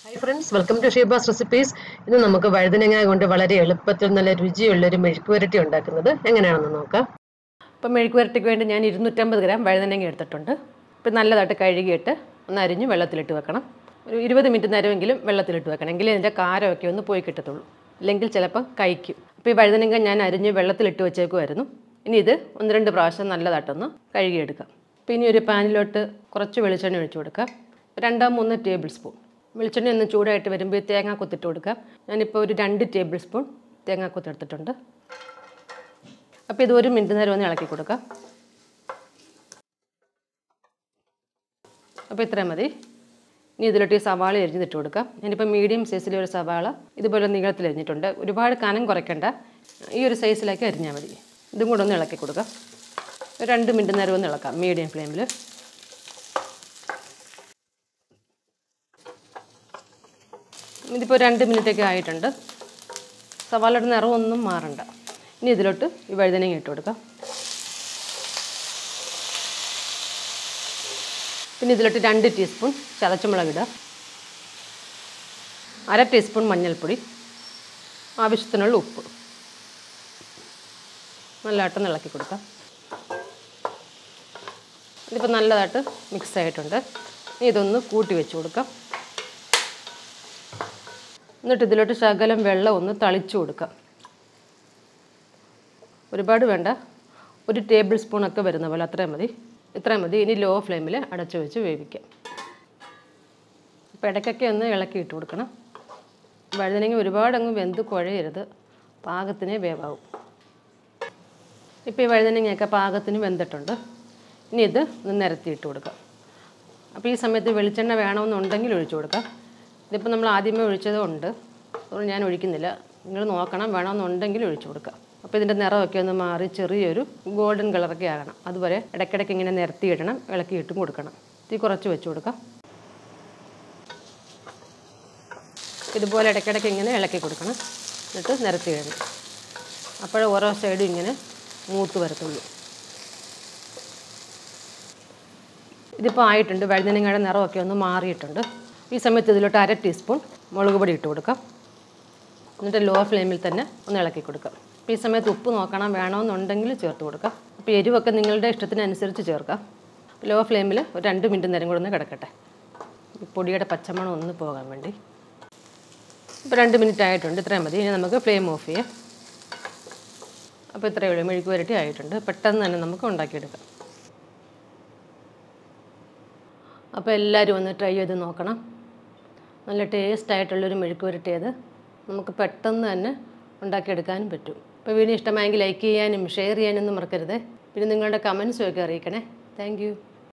Hi friends, welcome to Sheba's Recipes. ഇന്ന് നമുക്ക് വഴുതനങ്ങ കൊണ്ട് വളരെ എളുപ്പത്തിൽ നല്ല രുചിയുള്ള ഒരു മെഴുക്കുവരട്ടി ഉണ്ടാക്കുന്നത് എങ്ങനെയാണെന്ന് നോക്കാം. അപ്പോൾ മെഴുക്കുവരട്ടിക്ക് വേണ്ടി ഞാൻ 250 ഗ്രാം വഴുതനങ്ങ എടുത്തിട്ടുണ്ട്. ഇപ്പോൾ നല്ലതായിട്ട് കഴുകിയിട്ട് ഒന്ന് അരിഞ്ഞ് വെള്ളത്തിലിട്ട് വെക്കണം. ഒരു 20 മിനിറ്റ് നേരമെങ്കിലും വെള്ളത്തിലിട്ട് വെക്കണം. എങ്കിലേ ഇതിൻ്റെ കാരമൊക്കെ ഒന്ന് പോയി കിട്ടത്തുള്ളൂ. അല്ലെങ്കിൽ ചിലപ്പോൾ കഴിക്കും. അപ്പോൾ ഈ വഴുതനങ്ങ ഞാൻ അരിഞ്ഞ് വെള്ളത്തിലിട്ട് വെച്ചേക്കുമായിരുന്നു. ഇനി ഇത് 1-2 പ്രാവശ്യം നല്ലതായിട്ടൊന്ന് കഴുകിയെടുക്കാം. അപ്പോൾ ഇനി ഒരു പാനിലോട്ട് കുറച്ച് വെളിച്ചെണ്ണ ഒഴിച്ചു കൊടുക്കാം. 2-3 ടേബിൾ സ്പൂൺ. വെളിച്ചെണ്ണ ഒന്ന് ചൂടായിട്ട് വരുമ്പോൾ തേങ്ങാക്കൊത്തിട്ട് കൊടുക്കാം. ഞാനിപ്പോൾ ഒരു 2 ടേബിൾ സ്പൂൺ തേങ്ങാക്കൊത്ത് എടുത്തിട്ടുണ്ട്. അപ്പോൾ ഇത് 1 മിനിറ്റ് നേരം ഒന്ന് ഇളക്കി കൊടുക്കാം. അപ്പോൾ ഇത്രയും മതി. ഇനി ഇതിലോട്ട് ഈ സവാള എരിഞ്ഞിട്ട് കൊടുക്കാം. ഞാനിപ്പോൾ മീഡിയം സൈസിലെ ഒരു സവാള ഇതുപോലെ നീളത്തിൽ എരിഞ്ഞിട്ടുണ്ട്. ഒരുപാട് കനം കുറയ്ക്കേണ്ട, ഈ ഒരു സൈസിലേക്ക് അരിഞ്ഞാൽ മതി. ഇതും കൂടെ ഒന്ന് ഇളക്കി കൊടുക്കാം. 2 മിനിറ്റ് നേരം ഒന്ന് ഇളക്കാം മീഡിയം ഫ്ലെയിമിൽ. ഇതിപ്പോൾ 2 മിനിറ്റൊക്കെ ആയിട്ടുണ്ട്. സവാളയുടെ നിറമൊന്നും മാറണ്ട. ഇനി ഇതിലോട്ട് ഈ വഴുതനങ്ങ ഇട്ട് കൊടുക്കാം. പിന്നെ ഇതിലോട്ട് 2 ടീസ്പൂൺ ചതച്ചമുളക് ഇടുക, 1/2 ടീസ്പൂൺ മഞ്ഞൾപ്പൊടി, ആവശ്യത്തിനുള്ള ഉപ്പ്. നല്ലതായിട്ടൊന്ന് ഇളക്കി കൊടുക്കാം. ഇതിപ്പോൾ നല്ലതായിട്ട് മിക്സ് ആയിട്ടുണ്ട്. ഇനി ഇതൊന്ന് കൂട്ടി വെച്ച് കൊടുക്കാം. എന്നിട്ട് ഇതിലോട്ട് ശകലം വെള്ളം ഒന്ന് തളിച്ചു കൊടുക്കാം. ഒരുപാട് വേണ്ട, 1 ടേബിൾ സ്പൂണൊക്കെ വരുന്ന പോലെ അത്രയും മതി. ഇത്രയും മതി. ഇനി ലോ ഫ്ലെയിമിൽ അടച്ചു വെച്ച് വേവിക്കാം. അപ്പോൾ ഇടയ്ക്കൊക്കെ ഒന്ന് ഇളക്കി ഇട്ട് കൊടുക്കണം. വഴുതനങ്ങ ഒരുപാടങ്ങ് വെന്ത് കുഴയരുത്, പാകത്തിന് വേവാവും. ഇപ്പോൾ ഈ വഴുതനങ്ങയൊക്കെ പാകത്തിന് വെന്തിട്ടുണ്ട്. ഇനി ഇത് ഒന്ന് നിരത്തിയിട്ട് കൊടുക്കാം. അപ്പോൾ ഈ സമയത്ത് വെളിച്ചെണ്ണ വേണമെന്നുണ്ടെങ്കിൽ ഒഴിച്ചു കൊടുക്കാം. ഇതിപ്പോൾ നമ്മൾ ആദ്യമേ ഒഴിച്ചതുകൊണ്ട് അതുകൊണ്ട് ഞാൻ ഒഴിക്കുന്നില്ല. നിങ്ങൾ നോക്കണം, വേണമെന്നുണ്ടെങ്കിൽ ഒഴിച്ചു കൊടുക്കാം. അപ്പോൾ ഇതിൻ്റെ നിറമൊക്കെ ഒന്ന് മാറി ചെറിയൊരു ഗോൾഡൻ കളറൊക്കെ ആകണം. അതുവരെ ഇടയ്ക്കിടയ്ക്ക് ഇങ്ങനെ നിരത്തിയിടണം, ഇളക്കിയിട്ടും കൊടുക്കണം. തീ കുറച്ച് വെച്ച് കൊടുക്കാം. ഇതുപോലെ ഇടയ്ക്കിടയ്ക്ക് ഇങ്ങനെ ഇളക്കി കൊടുക്കണം. എന്നിട്ട് നിരത്തിയിടണം. അപ്പോഴേ ഓരോ സൈഡും ഇങ്ങനെ മൂത്ത് വരത്തുള്ളൂ. ഇതിപ്പോൾ ആയിട്ടുണ്ട്. വഴുതനങ്ങയുടെ നിറമൊക്കെ ഒന്ന് മാറിയിട്ടുണ്ട്. ഈ സമയത്ത് ഇതിലോട്ട് 1/2 ടീസ്പൂൺ മുളക് പൊടി ഇട്ട് കൊടുക്കാം. എന്നിട്ട് ലോ ഫ്ലെയിമിൽ തന്നെ ഒന്ന് ഇളക്കി കൊടുക്കാം. അപ്പോൾ ഈ സമയത്ത് ഉപ്പ് നോക്കണം, വേണമെന്നുണ്ടെങ്കിൽ ചേർത്ത് കൊടുക്കാം. അപ്പോൾ എരിവൊക്കെ നിങ്ങളുടെ ഇഷ്ടത്തിനനുസരിച്ച് ചേർക്കാം. ലോ ഫ്ലെയിമിൽ ഒരു 2 മിനിറ്റ് നേരം കൂടെ ഒന്ന് കിടക്കട്ടെ, പൊടിയുടെ പച്ചമണം ഒന്ന് പോകാൻ വേണ്ടി. ഇപ്പോൾ 2 മിനിറ്റ് ആയിട്ടുണ്ട്. ഇത്രയും മതി. ഇനി നമുക്ക് ഫ്ലെയിം ഓഫ് ചെയ്യാം. അപ്പോൾ ഇത്രയേ ഉള്ളൂ, മെഴുക്കുവരട്ടി ആയിട്ടുണ്ട്. പെട്ടെന്ന് തന്നെ നമുക്ക് ഉണ്ടാക്കിയെടുക്കാം. അപ്പോൾ എല്ലാവരും ഒന്ന് ട്രൈ ചെയ്ത് നോക്കണം. നല്ല ടേസ്റ്റായിട്ടുള്ളൊരു മെഴുക്കുവരട്ടിയത് നമുക്ക് പെട്ടെന്ന് തന്നെ ഉണ്ടാക്കിയെടുക്കാനും പറ്റും. അപ്പോൾ വീഡിയോ ഇഷ്ടമായെങ്കിൽ ലൈക്ക് ചെയ്യാനും ഷെയർ ചെയ്യാനൊന്നും മറക്കരുത്. പിന്നെ നിങ്ങളുടെ കമൻസും ഒക്കെ അറിയിക്കണേ. Thank you.